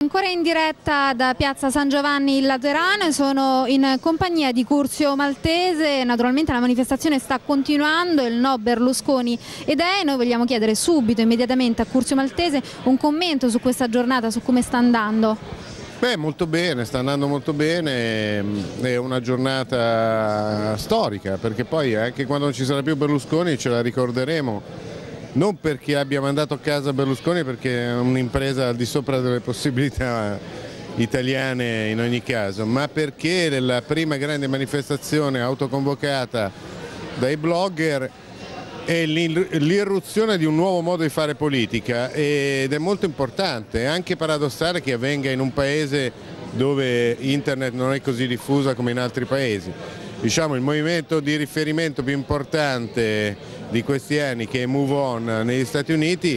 Ancora in diretta da Piazza San Giovanni in Laterano, sono in compagnia di Curzio Maltese. Naturalmente la manifestazione sta continuando, il no Berlusconi ed noi vogliamo chiedere subito, immediatamente a Curzio Maltese un commento su questa giornata, su come sta andando. Beh, molto bene, sta andando molto bene, è una giornata storica perché poi anche quando non ci sarà più Berlusconi ce la ricorderemo. Non perché abbia mandato a casa Berlusconi, perché è un'impresa al di sopra delle possibilità italiane in ogni caso, ma perché la prima grande manifestazione autoconvocata dai blogger è l'irruzione di un nuovo modo di fare politica ed è molto importante, è anche paradossale che avvenga in un paese dove internet non è così diffusa come in altri paesi. Diciamo, il movimento di riferimento più importante di questi anni, che è Move On negli Stati Uniti,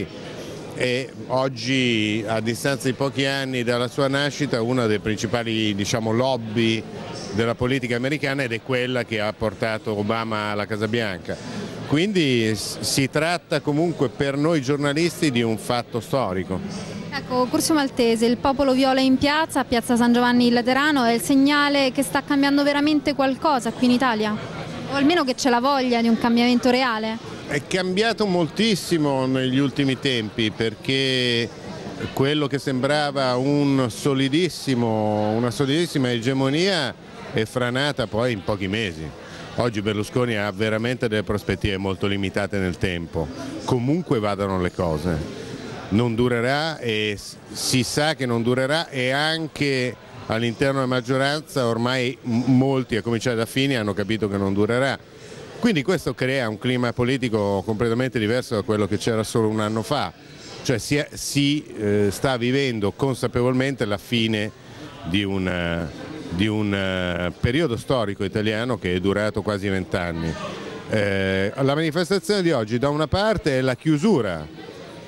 è oggi, a distanza di pochi anni dalla sua nascita, una delle principali, diciamo, lobby della politica americana ed è quella che ha portato Obama alla Casa Bianca. Quindi si tratta comunque per noi giornalisti di un fatto storico. Ecco, Curzio Maltese, il popolo viola in piazza, a Piazza San Giovanni in Laterano, è il segnale che sta cambiando veramente qualcosa qui in Italia? O almeno che c'è la voglia di un cambiamento reale? È cambiato moltissimo negli ultimi tempi, perché quello che sembrava una solidissima egemonia è franata poi in pochi mesi. Oggi Berlusconi ha veramente delle prospettive molto limitate nel tempo, comunque vadano le cose. Non durerà e si sa che non durerà, e anche all'interno della maggioranza ormai molti, a cominciare da Fini, hanno capito che non durerà. Quindi questo crea un clima politico completamente diverso da quello che c'era solo un anno fa, cioè si sta vivendo consapevolmente la fine di un periodo storico italiano che è durato quasi 20 anni. La manifestazione di oggi da una parte è la chiusura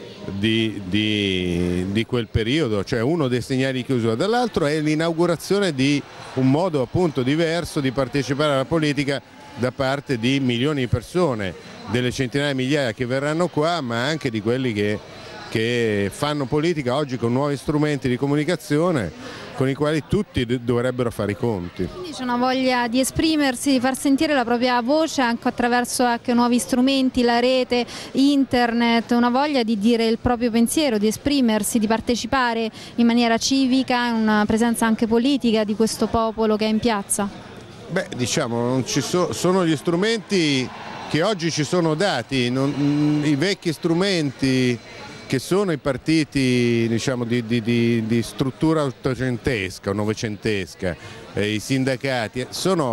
di quel periodo, cioè uno dei segnali di chiusura, dall'altro è l'inaugurazione di un modo appunto diverso di partecipare alla politica da parte di milioni di persone, delle centinaia di migliaia che verranno qua, ma anche di quelli che fanno politica oggi con nuovi strumenti di comunicazione con i quali tutti dovrebbero fare i conti. Quindi c'è una voglia di esprimersi, di far sentire la propria voce anche attraverso nuovi strumenti, la rete, internet, una voglia di dire il proprio pensiero, di esprimersi, di partecipare in maniera civica, una presenza anche politica di questo popolo che è in piazza? Beh, diciamo, non ci sono gli strumenti che oggi ci sono dati, i vecchi strumenti che sono i partiti, diciamo, di struttura ottocentesca o novecentesca, i sindacati,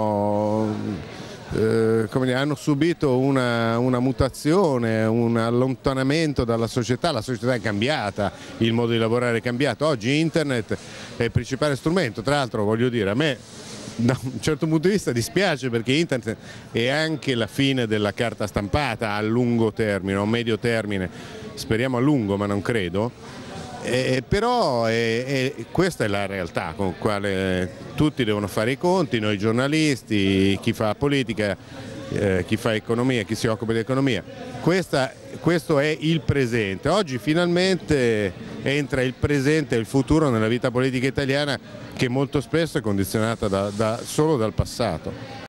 hanno subito una mutazione, un allontanamento dalla società. La società è cambiata, il modo di lavorare è cambiato, oggi internet è il principale strumento. Tra l'altro, voglio dire, a me da un certo punto di vista dispiace, perché internet è anche la fine della carta stampata a lungo termine o a medio termine, speriamo a lungo ma non credo, però questa è la realtà con la quale tutti devono fare i conti, noi giornalisti, chi fa politica, chi fa economia, chi si occupa di economia. Questo è il presente. Oggi finalmente entra il presente e il futuro nella vita politica italiana, che molto spesso è condizionata solo dal passato.